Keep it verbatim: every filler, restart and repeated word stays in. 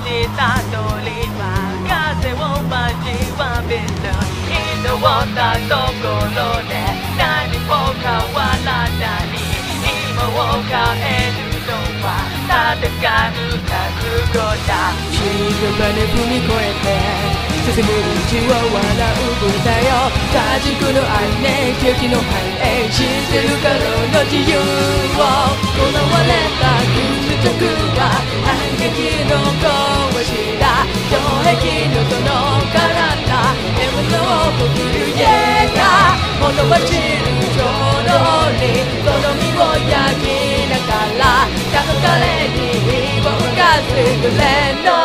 した通りは風を交わべる人をたところで何も変わらない今を変えるのは戦う覚悟だ静かに踏み越えて進む道を笑う舞台よ家畜の愛ね景気の繁栄知ってるからの自由をこだわれた屈辱は反撃の拳だ城壁の殿からな獲物を送る家が物は散る衝動にその身を焼きながらたの彼に火を浮かすくれの